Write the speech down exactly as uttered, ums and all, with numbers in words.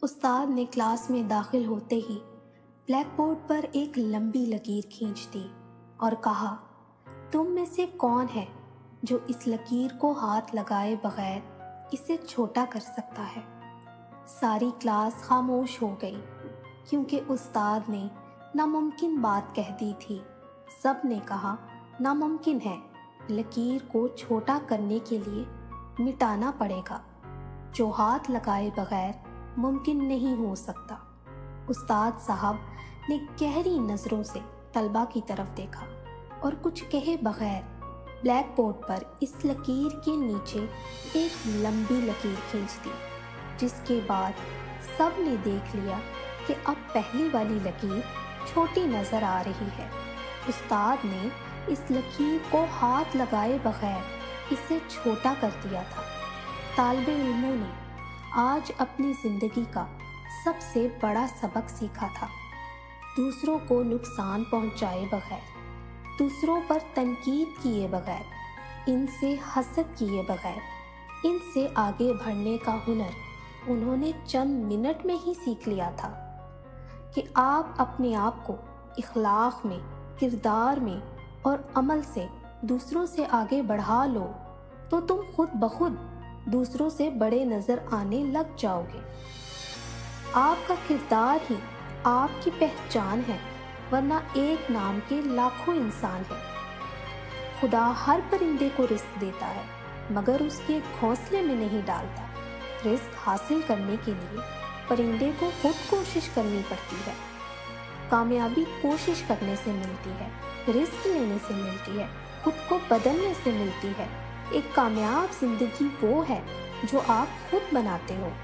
استاد نے کلاس میں داخل ہوتے ہی بلیک بورڈ پر ایک لمبی لکیر کھینچ دی اور کہا، تم میں سے کون ہے جو اس لکیر کو ہاتھ لگائے بغیر اسے چھوٹا کر سکتا ہے؟ ساری کلاس خاموش ہو گئی کیونکہ استاد نے ناممکن بات کہہ دی تھی۔ سب نے کہا، ناممکن ہے، لکیر کو چھوٹا کرنے کے لیے مٹانا پڑے گا، جو ہاتھ لگائے بغیر ممکن نہیں ہو سکتا۔ استاد صاحب نے گہری نظروں سے طلبہ کی طرف دیکھا اور کچھ کہے بغیر بلیک بورڈ پر اس لکیر کے نیچے ایک لمبی لکیر کھینچ دی، جس کے بعد سب نے دیکھ لیا کہ اب پہلی والی لکیر چھوٹی نظر آ رہی ہے۔ استاد نے اس لکیر کو ہاتھ لگائے بغیر اسے چھوٹا کر دیا تھا۔ طالب علموں نے آج اپنی زندگی کا سب سے بڑا سبق سیکھا تھا۔ دوسروں کو نقصان پہنچائے بغیر، دوسروں پر تنقید کیے بغیر، ان سے حسد کیے بغیر، ان سے آگے بڑھنے کا ہنر انہوں نے چند منٹ میں ہی سیکھ لیا تھا کہ آپ اپنے آپ کو اخلاق میں، کردار میں اور عمل سے دوسروں سے آگے بڑھا لو تو تم خود بخود دوسروں سے بڑے نظر آنے لگ جاؤ گے۔ آپ کا کردار ہی آپ کی پہچان ہے، ورنہ ایک نام کے لاکھوں انسان ہیں۔ خدا ہر پرندے کو رزق دیتا ہے مگر اس کے گھونسلے میں نہیں ڈالتا۔ رزق حاصل کرنے کے لیے پرندے کو خود کوشش کرنی پڑتی ہے۔ کامیابی کوشش کرنے سے ملتی ہے، رزق لینے سے ملتی ہے، خود کو بدلنے سے ملتی ہے۔ ایک کامیاب زندگی وہ ہے جو آپ خود بناتے ہو۔